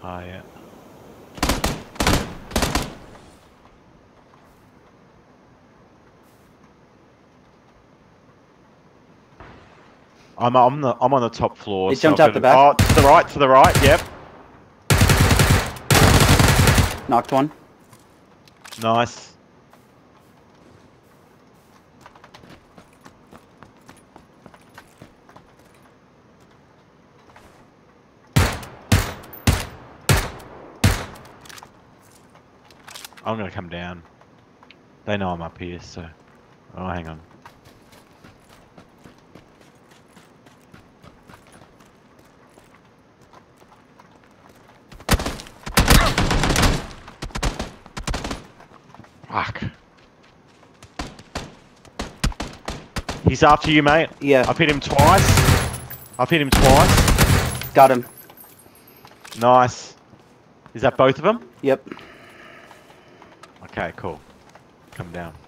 Oh, yeah. I'm on the top floor. It jumped out the back. Oh, to the right, yep. Knocked one. Nice. I'm gonna come down. They know I'm up here, so... Oh, hang on. Fuck. He's after you, mate. Yeah. I've hit him twice. Got him. Nice. Is that both of them? Yep. Okay, cool. Come down.